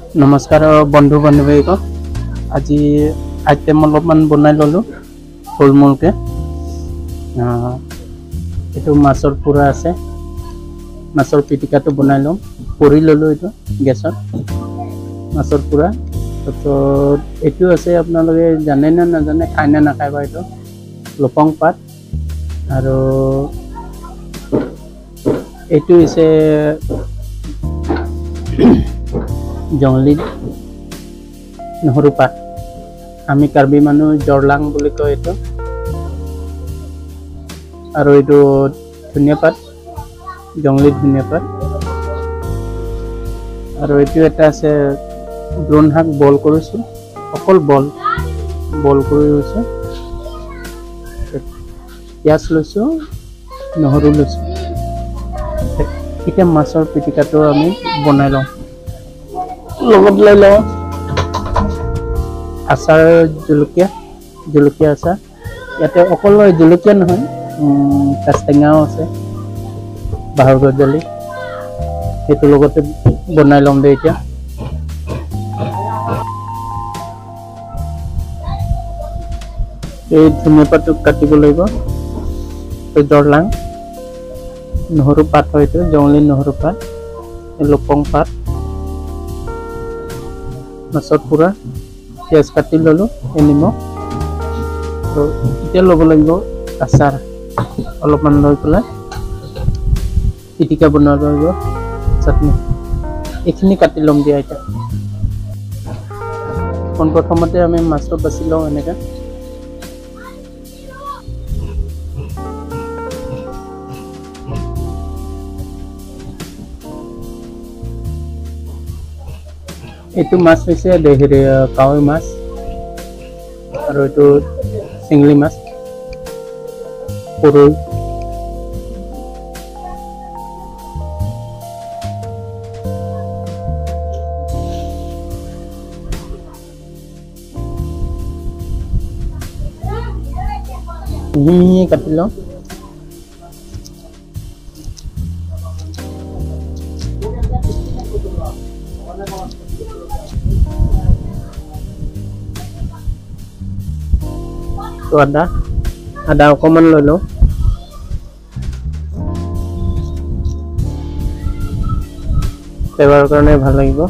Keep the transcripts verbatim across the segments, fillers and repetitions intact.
नमस्कार बंधु बान्धवी को आज आइटम अलपमान बनाई ललो थुलमूल के ये माछर पूरा आसे माछर पिटिका तो बनाई लम परि ललो ये गैस माछर पूरा तो ये आसे अपने जाने ना नाजाने खाई ना नाखाय बा ये लपंग पात और ये जंगली নহৰু পাত আমি কাৰ্বি মানুহ jorlang বুলি কয় এটো আৰু এটো ধনিয়া পাত জংগলী ধনিয়া পাত আৰু এটো এটা আছে ব্ৰন শাক বল কৰিছো অকল বল বল কৰি লৈছো পিয়াজ লৈছো নহৰু লৈছো এটা মাছৰ পিটিকাটো আমি বনাই লওঁ লগত লৈ লওঁ আচাৰ জলকীয়া জলকীয়া আচাৰ ইয়াতে অকল জলকীয়া নহয় কাষ্টেঙাও আছে বাহৰ গজালি সেইটো লগতে বনাই লম দে এতিয়া এই ধনিয়া পাতটো কাটিব লাগিব তো jorlang নহৰু পাত হয়তো জংগলী নহৰু পাত লপং পাত মাছৰ পুৰা পিয়াজ কাটি ললো নিমখ তো এতিয়া ল'ব লাগিব আচাৰ অলপমান লৈ পেলাই পিটিকা বনাব লাগিব চাটনি এইখিনি কাটি ল'ম দিয়া এতিয়া কোন প্ৰথমতে আমি মাছটো বাছি লওঁ এনেকৈ এইটো মাছ হৈছে দেহেৰে কাৱৈ মাছ আৰু এইটো চিংলি মাছ পৰৈ মিহি কাটি লওঁ তো আদা আদা অকমান লৈ লওঁ ফ্লেভাৰৰ কাৰণে ভাল লাগিব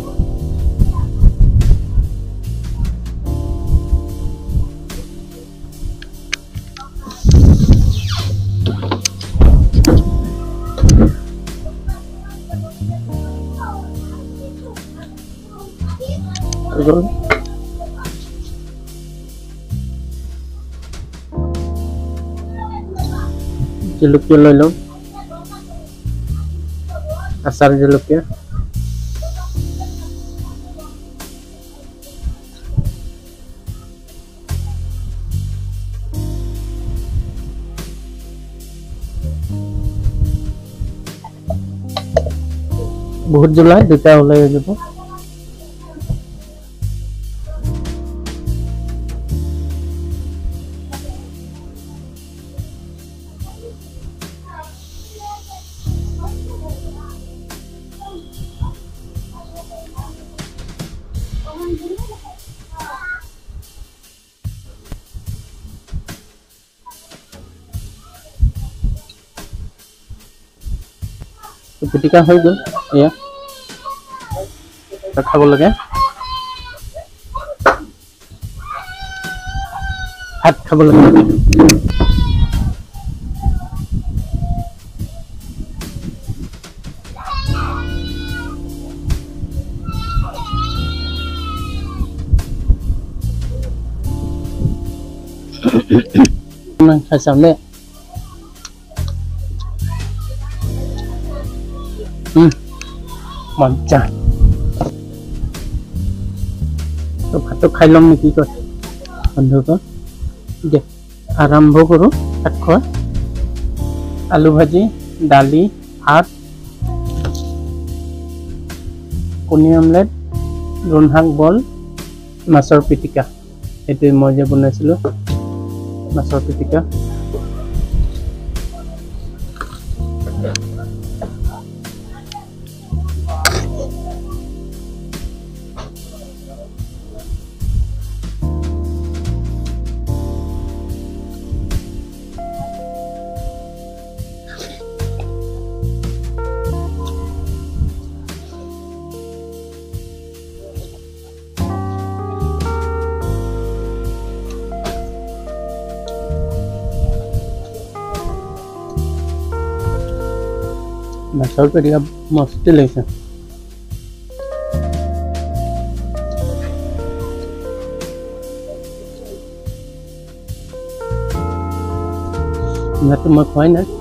জলকীয়া লৈ লওঁ আচাৰ জলকীয়া বহুত জ্বলা দুটা ওলাই যাব পিটিকা হৈ গ'ল এয়া খাব লাগে ভাত খাব লাগে খাই চাম দে মজা তো ভাতটো খাই ল'ম নেকি কয় বন্ধুক দে আৰম্ভ কৰোঁ ভাত খোৱা আলু ভাজি দালি ভাত কণী অমলেট ব্ৰন শাক বল মাছৰ পিটিকা এইটো মই যে বনাইছিলোঁ মাছৰ পিটিকা মাছৰ পিটিকা মস্তি লাগিছে। ইয়াতো মই খোৱাই নাই।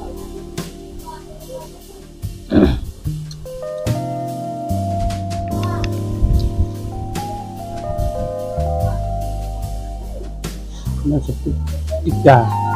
Masuk pitika.